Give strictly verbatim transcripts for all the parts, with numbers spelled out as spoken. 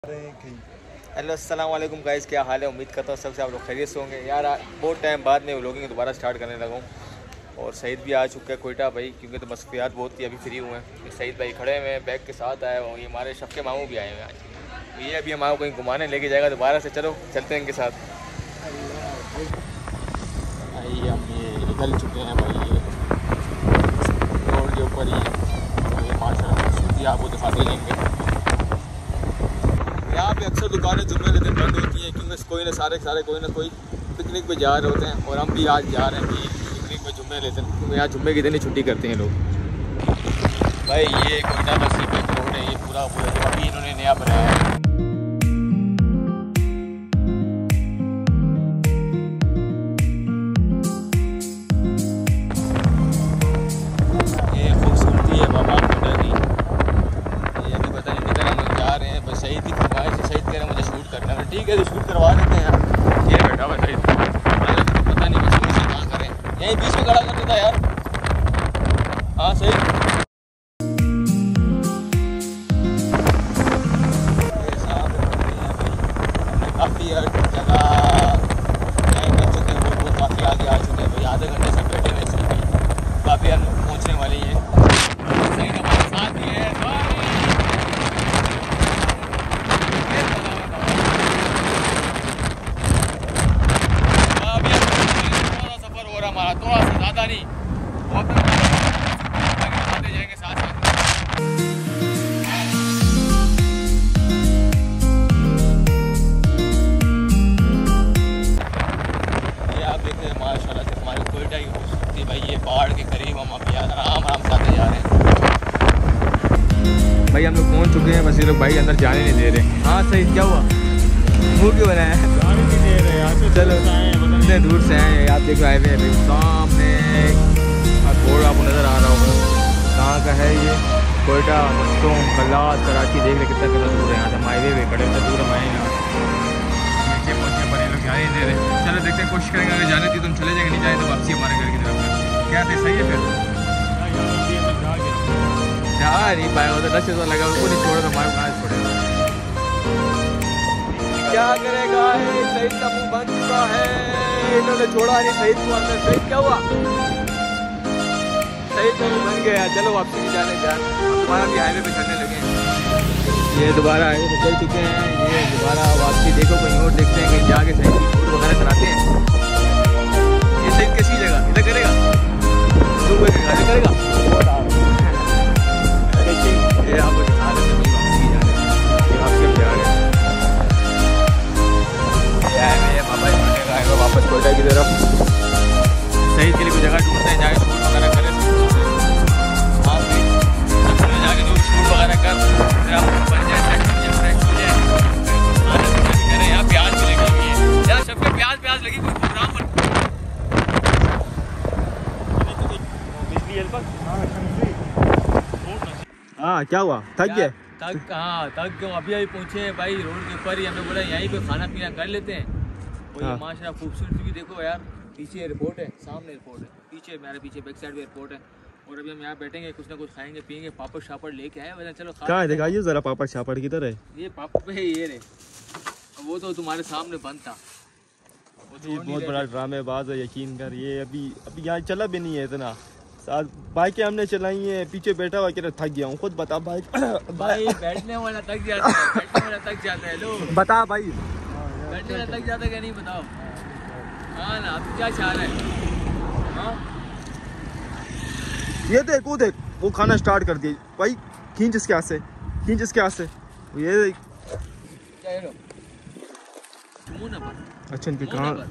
Hello अस्सलाम वालेकुम guys, क्या हाल है। उम्मीद करता हूँ सबसे आप लोग खैरियत से होंगे। यार बहुत टाइम बाद में व्लॉगिंग दोबारा स्टार्ट करने लगा हूँ और सईद भी आ चुका है कोयटा भाई, क्योंकि तो मसरूफियात बहुत थी, अभी फ्री हुए हैं। सईद भाई खड़े हुए हैं, बैग के साथ आए हुए। ये हमारे शफ़के मामू भी आए हुए हैं आज। तो ये अभी हमारे कहीं घुमाने लेके जाएगा दोबारा से। चलो चलते हैं इनके साथ। आइए हम ये निकल चुके हैं भाई, ये रोड के ऊपर ही है। ये माशाल्लाह आपको दिखाते रहेंगे। यहाँ पे अक्सर दुकानें जुम्मे के दिन बंद होती हैं, क्योंकि कोई ना सारे सारे कोई ना कोई पिकनिक पे जा रहे होते हैं। और हम भी आज जा रहे हैं कि पिकनिक पे जुम्मे लेते हैं, क्योंकि यहाँ जुम्मे के दिन ही छुट्टी करते हैं लोग। भाई ये कोयटा बस्ती पे रोड है, ये पूरा पूरा जो अभी इन्होंने नया बनाया है। ये खूबसूरती है बाबा कोयटा की। ये अभी पता नहीं किधर हम जा रहे हैं, बस सही थी फरमाइश से। सही कह रहे मुझे शूट करना है, ठीक है तो शूट करवा देते हैं यार। ये बैठा हुआ सही तो पता नहीं बस से कहाँ करें, यहीं बीच में खड़ा कर देता यार। हाँ सही काफ़ी जगह तय कर चुके हैं, बहुत काफ़ी आगे आ चुके हैं भाई। आधे घंटे से बैठे हुए हैं, काफ़ी हम पहुँचने वाले हैं। सही हमारे साथ ही है, थोड़ा सफ़र हो रहा हमारा, थोड़ा सा ज़्यादा नहीं, बहुत आगे जाएंगे साथ साथ। माशाल्लाह से हमारी कोयटा की खूबसूरती भाई। ये पहाड़ के करीब हम अभी आराम आराम से आते जा रहे हैं भाई। हम लोग पहुंच चुके हैं, बस ये लोग भाई अंदर जाने नहीं दे रहे। हाँ सही, क्या हुआ? मुँह क्यों बनाया? जाने नहीं दे रहे यार। चलो इतने दूर से आए, आप देखो आए हुए भाई। सामने बोर्ड आपको नज़र आ रहा होगा, कहाँ का है ये? कोयटा, मस्तों, कल्लात, कराची। देख रहे कितना कितना दूर है यहाँ से। हम हाईवे पे खड़े हैं, दूर हम आए यहाँ नीचे पहुँचे पर ये लोग जाने नहीं दे रहे। चलो देखते हैं, कोशिश करेंगे। अगर जाने थी तो हम चले जाएंगे, नहीं जाए तो वापसी हमारे घर की तरफ। क्या थे सही है फिर? जा नहीं पाया होता, दस तो लगा उसको नहीं छोड़ा तो हमारे कहाँ छोड़ेगा। क्या करेगा, सईद का मुंह बंद चुका है, इन्होंने छोड़ा नहीं सईद को अंदर। सईद क्या हुआ? सईद का मुंह बन गया। चलो वापसी की जाने जान, दोबारा भी हाईवे पे चलने लगे। ये दोबारा हाईवे पे चल चुके हैं, ये दोबारा वापसी। देखो कहीं और देखते हैं, कहीं जाके सईद की फोटो वगैरह कराते हैं। ये सईद कैसी जगह इधर करेगा, तू गाड़ी करेगा। ये आपको दिखा रहे थे भाई, वापसी जा रहे हैं, वापसी हम जा रहे हैं। वापस कोयटा की तरफ सही के लिए कोई जगह ढूंढते हैं, जाके शूट वगैरह करें। हाँ भाई जाके जो शूट वगैरह कर, फिर आप बन जाए, सेट हो जाए, फ्रेश हो जाए। आने से करें। यहाँ प्याज भी लगी हुई है यार, सबके प्याज प्याज लगी कोई प्रोग्राम बन। हाँ क्या हुआ, थक गए? थक हाँ थक क्यों, अभी अभी पहुँचे भाई। रोड के ऊपर ही हमने बोला यहीं पे खाना पीना कर लेते हैं। और ये माशाल्लाह खूबसूरती भी देखो यार। पीछे एयरपोर्ट है, सामने एयरपोर्ट है, पीछे मेरे पीछे बैक साइड में एयरपोर्ट है। और अभी हम यहाँ बैठेंगे, कुछ ना कुछ खाएंगे पियेंगे। पापड़ शापड़ लेके आए वजह। चलो कहाँ दिखाइए जरा, पापड़ शापड़ किधर है? ये पापड़ पे ये रहे, वो तो तुम्हारे सामने बंद था। वो बहुत बड़ा ड्रामेबाज है, यकीन कर। ये अभी अभी यहाँ चला भी नहीं है इतना। साथ बाइकें हमने चलाई हैं, पीछे बैठा हुआ कि थक गया हूँ। खुद बता भाई। भाई बैठने वाला थक जाता है, बैठने वाला थक जाता है। लो बता भाई, बैठने वाला थक जाता है क्या नहीं? बताओ। हाँ ना, अब क्या चाह रहा है? हाँ ये देख, वो देख, वो खाना स्टार्ट कर दिया भाई। खींच इसके हाथ से, खींच इसके हाथ से। ये क्या है? अच्छा इनके काम,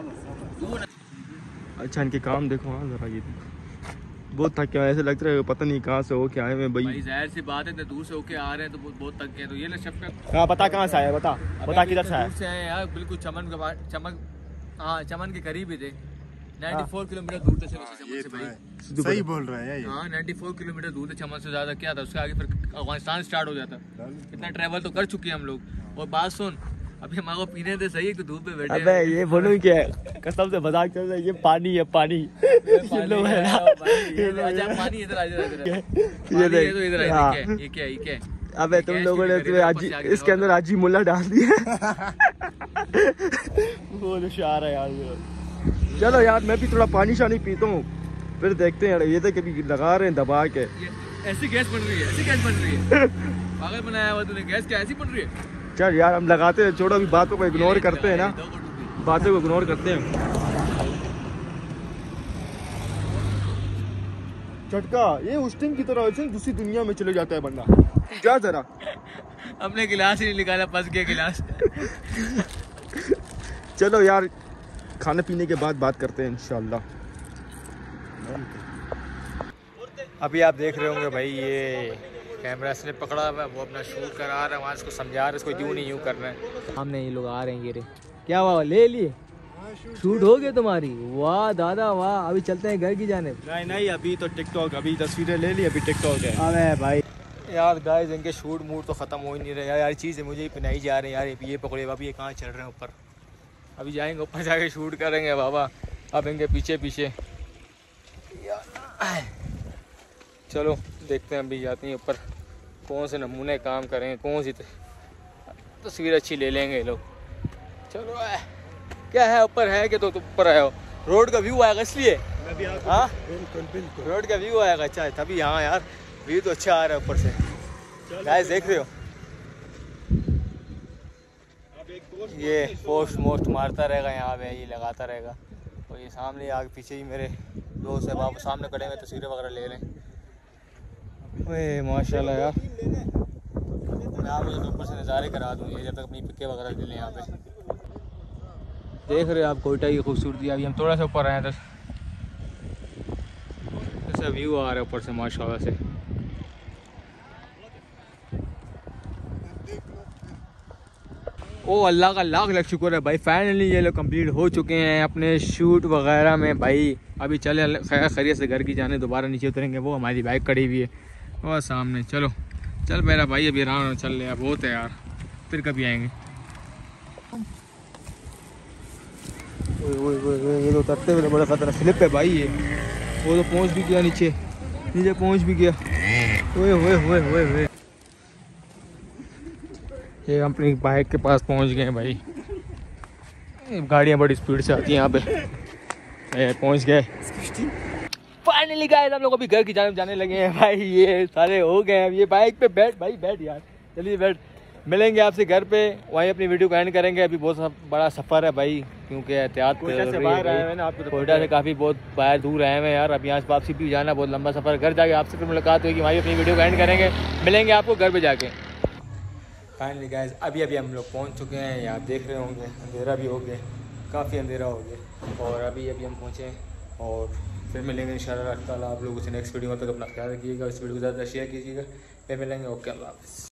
अच्छा इनके काम देखो। हाँ जरा ये बहुत थक गया, ऐसे लगता है पता नहीं कहाँ से हो के आए हैं भाई। भाई जाहिर सी बात है, इतने दूर से होके आ रहे हैं तो बहुत थक गए। तो ये ले शफ़क़त, हाँ बता कहाँ से आया, बता बता किधर से आया? से आए यार, बिल्कुल चमन के बाद, चमन हाँ चमन के करीब ही थे। चौरानवे किलोमीटर दूर थे चमन से भाई। सही बोल रहा है यार। हाँ चौरानवे किलोमीटर दूर थे चमन से। ज़्यादा क्या था, उसके आगे फिर अफगानिस्तान स्टार्ट हो जाता। इतना ट्रैवल तो कर चुके हैं हम लोग। और बात सुन, अभी हमारे को पीने दे सही है, तो धूप पे बैठे। अबे ये बोलूं क्या, कसम से मजाक चल रहा है। ये पानी है, पानी। ये लोग है ना, पानी इधर आ जा, इधर आ, ये देख, ये क्या, ये क्या अबे तुम लोगों ने तो आजी इसके अंदर आजी मुल्ला डाल दिया। वो होशियार है यार। चलो यार मैं भी थोड़ा पानी शानी पीता हूँ, फिर देखते हैं। ये तो कभी लगा रहे हैं दबा के, ऐसी गैस बन रही है, ऐसी गैस बन रही है। पागल बनाया हुआ तूने, गैस क्या ऐसी बन रही है। चल यार हम लगाते हैं, छोड़ो अभी बातों को इग्नोर करते हैं ना, बातों को इग्नोर करते हैं। झटका ये उस टाइम की तरह से दूसरी दुनिया में चले जाता है बंदा। जा जरा, अपने गिलास ही नहीं निकाला, फंस गया गिलास। चलो यार खाने पीने के बाद बात करते हैं इंशाल्लाह। अभी आप देख रहे होंगे भाई ये कैमरा इसने पकड़ा हुआ है, वो अपना शूट करा रहा है, वहाँ इसको समझा रहा है इसको यूँ नहीं यूँ करना है। सामने ये लोग आ रहे हैं, ये रे क्या हुआ, ले लिए शूट हो गए तुम्हारी। वाह दादा वाह, अभी चलते हैं घर की जानिब। नहीं नहीं अभी तो टिकटॉक, अभी तस्वीरें ले ली, अभी टिकटॉक है। अबे भाई यार गाइस इनके शूट मूड तो ख़त्म हो ही नहीं रहे यार। यार चीज़ है मुझे ही पिनाई जा रहे हैं यार। ये पकड़े अभी ये कहाँ चढ़ रहे हैं ऊपर, अभी जाएंगे ऊपर जाके शूट करेंगे बाबा। अब इनके पीछे पीछे चलो देखते हैं, अभी जाते हैं ऊपर, कौन से नमूने काम करेंगे, कौन सी तस्वीर अच्छी ले लेंगे लोग। चलो आ, क्या है ऊपर है कि तो ऊपर आए हो, रोड का व्यू आएगा इसलिए। हाँ रोड का व्यू आएगा, अच्छा तभी। हाँ यार व्यू तो अच्छा आ रहा है ऊपर से, गाइस देख रहे हो। ये पोस्ट मोस्ट मारता रहेगा यहाँ पे, ये लगाता रहेगा। और ये सामने आगे पीछे ही मेरे दोस्त है, बाबू सामने खड़े हुए, तस्वीरें वगैरह ले लें। ओए माशाल्लाह यार, मैं आप मुझे ऊपर से नज़ारे करा दूँ ये, जब तक अपनी पिक्के वगैरह ले लें। यहाँ पे देख रहे हो आप कोयटा की खूबसूरती। अभी हम थोड़ा सा ऊपर आए, तो ऐसा व्यू आ रहा है ऊपर से माशाल्लाह से। ओ अल्लाह का लाख लाख शुक्र है भाई, फाइनली ये लोग कंप्लीट हो चुके हैं अपने शूट वगैरह में भाई। अभी चले खैर खैरियत से घर की जाने, दोबारा नीचे उतरेंगे। वो हमारी बाइक खड़ी हुई है और सामने। चलो चल मेरा भाई, अभी आराम चल रहे हैं, बहुत है यार, फिर कभी आएंगे। ओए ओए ओए ये तो उतरते हुए बड़ा खतरा, स्लिप है भाई ये। वो तो पहुंच भी गया नीचे, नीचे पहुंच भी गया। ओए ओए ओए ओए ओए ये अपनी बाइक के पास पहुंच गए भाई। गाड़ियां बड़ी स्पीड से आती हैं यहाँ पे। पहुंच गए फाइनली गाइस, हम लोग अभी घर की जाने जाने लगे हैं भाई। ये सारे हो गए हैं, ये बाइक पे बैठ भाई, बैठ यार, चलिए बैठ। मिलेंगे आपसे घर पे, वहीं अपनी वीडियो को एंड करेंगे। अभी बहुत बड़ा सफ़र है भाई, क्योंकि एहतियात कोयटा से बाहर आए हैं ना, आपको कोयटा से काफ़ी बहुत बाहर दूर आए हैं यार। अभी यहाँ से वापसी भी जाना, बहुत लंबा सफ़र। घर जाके आपसे फिर मुलाकात होगी, वहीं अपनी वीडियो को एंड करेंगे। मिलेंगे आपको घर पे जाके। फाइनली गाइस अभी अभी हम लोग पहुँच चुके हैं, यहाँ देख रहे होंगे अंधेरा भी हो गया, काफ़ी अंधेरा हो गया। और अभी अभी हम पहुँचे हैं और फिर मिलेंगे इंशाल्लाह ताला आप लोगों से नेक्स्ट वीडियो में। तक अपना ख्याल रखिएगा, इस वीडियो को ज़्यादा शेयर कीजिएगा। फिर मिलेंगे, ओके अल्लाह हाफ़िज़।